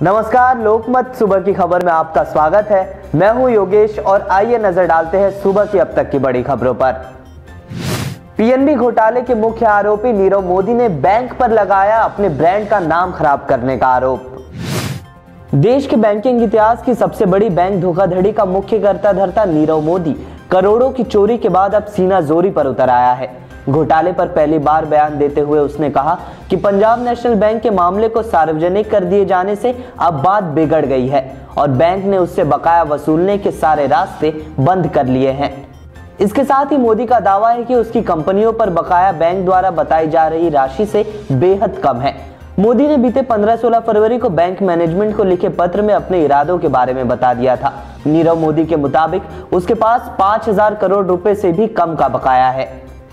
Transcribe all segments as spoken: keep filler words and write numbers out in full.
नमस्कार, लोकमत सुबह की खबर में आपका स्वागत है। मैं हूं योगेश और आइए नजर डालते हैं सुबह की अब तक की बड़ी खबरों पर। पीएनबी घोटाले के मुख्य आरोपी नीरव मोदी ने बैंक पर लगाया अपने ब्रांड का नाम खराब करने का आरोप। देश के बैंकिंग इतिहास की सबसे बड़ी बैंक धोखाधड़ी का मुख्य कर्ता धर्ता नीरव मोदी करोड़ों की चोरी के बाद अब सीना जोरी पर उतर आया है। घोटाले पर पहली बार बयान देते हुए उसने कहा कि पंजाब नेशनल बैंक के मामले को सार्वजनिक कर दिए जाने से अब बात बिगड़ गई है और बैंक ने उससे बकाया वसूलने के सारे रास्ते बंद कर लिए हैं। इसके साथ ही मोदी का दावा है कि उसकी कंपनियों पर बकाया बैंक द्वारा बताई जा रही राशि से बेहद कम है। मोदी ने बीते पंद्रह सोलह फरवरी को बैंक मैनेजमेंट को लिखे पत्र में अपने इरादों के बारे में बता दिया था। नीरव मोदी के मुताबिक उसके पास पांच हजार करोड़ रुपए से भी कम का बकाया है।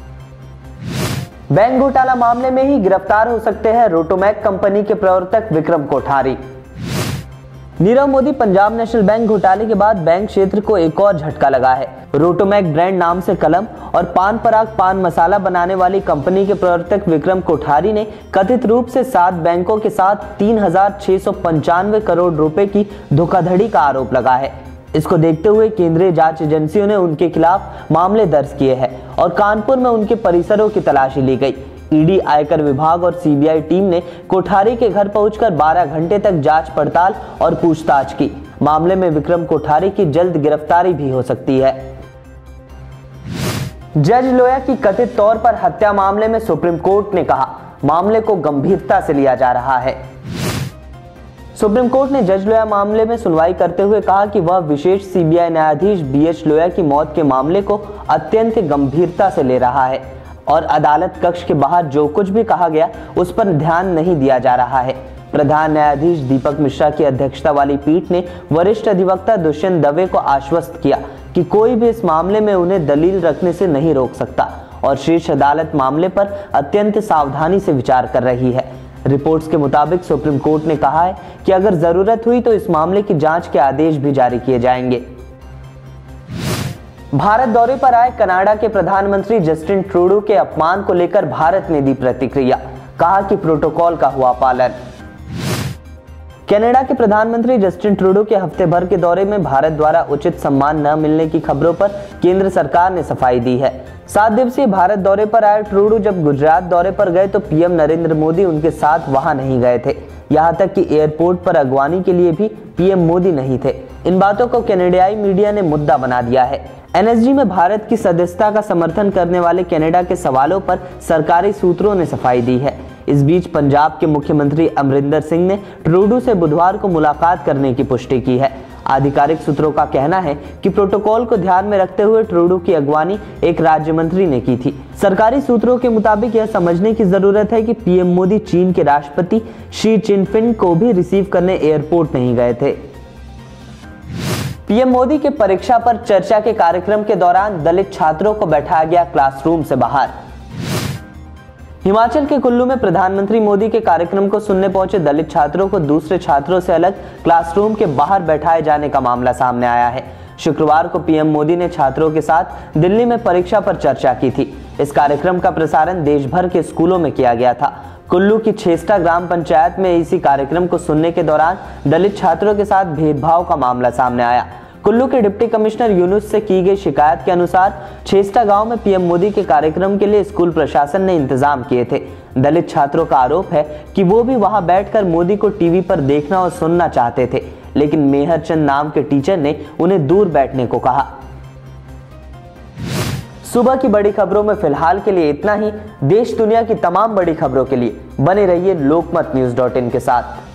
बैंक घोटाला मामले में ही गिरफ्तार हो सकते हैं रोटोमैक कंपनी के प्रवर्तक विक्रम कोठारी। नीरव मोदी पंजाब नेशनल बैंक घोटाले के बाद बैंक क्षेत्र को एक और झटका लगा है। रोटोमैक ब्रांड नाम से कलम और पान पराग पान मसाला बनाने वाली कंपनी के प्रवर्तक विक्रम कोठारी ने कथित रूप से सात बैंकों के साथ तीन हजार छह सौ पंचानवे करोड़ रुपए की धोखाधड़ी का आरोप लगा है। इसको देखते हुए केंद्रीय जांच एजेंसियों ने उनके खिलाफ मामले दर्ज किए हैं और कानपुर में उनके परिसरों की तलाशी ली गई। ईडी, आयकर विभाग और सीबीआई टीम ने कोठारी के घर पहुंचकर बारह घंटे तक जांच पड़ताल और पूछताछ की। मामले में विक्रम कोठारी की जल्द गिरफ्तारी भी हो सकती है। जज लोया की कथित तौर पर हत्या मामले में सुप्रीम कोर्ट ने कहा, मामले को गंभीरता से लिया जा रहा है। सुप्रीम कोर्ट ने जज लोया मामले में सुनवाई करते हुए कहा कि वह विशेष सीबीआई न्यायाधीश बीएच लोया की मौत के मामले को अत्यंत गंभीरता से ले रहा है और अदालत कक्ष के बाहर जो कुछ भी कहा गया उस पर ध्यान नहीं दिया जा रहा है। प्रधान न्यायाधीश दीपक मिश्रा की अध्यक्षता वाली पीठ ने वरिष्ठ अधिवक्ता दुष्यंत दवे को आश्वस्त किया कि कोई भी इस मामले में उन्हें दलील रखने से नहीं रोक सकता और शीर्ष अदालत मामले पर अत्यंत सावधानी से विचार कर रही है। रिपोर्ट्स के मुताबिक सुप्रीम कोर्ट ने कहा है कि अगर जरूरत हुई तो इस मामले की जांच के आदेश भी जारी किए जाएंगे। भारत दौरे पर आए कनाडा के प्रधानमंत्री जस्टिन ट्रूडो के अपमान को लेकर भारत ने दी प्रतिक्रिया, कहा कि प्रोटोकॉल का हुआ पालन। कनाडा के प्रधानमंत्री जस्टिन ट्रूडो के हफ्ते भर के दौरे में भारत द्वारा उचित सम्मान न मिलने की खबरों पर केंद्र सरकार ने सफाई दी है। सात दिवसीय भारत दौरे पर आए ट्रूडो जब गुजरात दौरे पर गए तो पीएम नरेंद्र मोदी उनके साथ वहां नहीं गए थे। यहां तक कि एयरपोर्ट पर अगवानी के लिए भी पीएम मोदी नहीं थे। इन बातों को कनाडाई मीडिया ने मुद्दा बना दिया है। एनएसजी में भारत की सदस्यता का समर्थन करने वाले कनाडा के सवालों पर सरकारी सूत्रों ने सफाई दी है। इस बीच पंजाब के मुख्यमंत्री अमरिंदर सिंह ने ट्रूडो से बुधवार को मुलाकात करने की पुष्टि की है। आधिकारिक सूत्रों का कहना है कि प्रोटोकॉल को ध्यान में रखते हुए ट्रूडो की अगवानी एक राज्य मंत्री ने की थी। सरकारी सूत्रों के मुताबिक यह समझने की जरूरत है कि पीएम मोदी चीन के राष्ट्रपति शी चिनफिंग को भी रिसीव करने एयरपोर्ट नहीं गए थे। पीएम मोदी के परीक्षा पर चर्चा के कार्यक्रम के दौरान दलित छात्रों को बैठाया गया क्लासरूम से बाहर। हिमाचल के कुल्लू में प्रधानमंत्री मोदी के कार्यक्रम को सुनने पहुंचे दलित छात्रों को दूसरे छात्रों से अलग क्लासरूम के बाहर बैठाए जाने का मामला सामने आया है। शुक्रवार को पीएम मोदी ने छात्रों के साथ दिल्ली में परीक्षा पर चर्चा की थी। इस कार्यक्रम का प्रसारण देश भर के स्कूलों में किया गया था। कुल्लू की छेस्टा ग्राम पंचायत में इसी कार्यक्रम को सुनने के दौरान दलित छात्रों के साथ भेदभाव का मामला सामने आया। कुल्लू के डिप्टी कमिश्नर यूनुस से की गई शिकायत के अनुसार छेस्टा गांव में पीएम मोदी के कार्यक्रम के लिए स्कूल प्रशासन ने इंतजाम किए थे। दलित छात्रों का आरोप है कि वो भी वहां बैठकर मोदी को टीवी पर देखना और सुनना चाहते थे, लेकिन मेहर चंद नाम के टीचर ने उन्हें दूर बैठने को कहा। सुबह की बड़ी खबरों में फिलहाल के लिए इतना ही। देश दुनिया की तमाम बड़ी खबरों के लिए बने रहिए लोकमत न्यूज डॉट इन के साथ।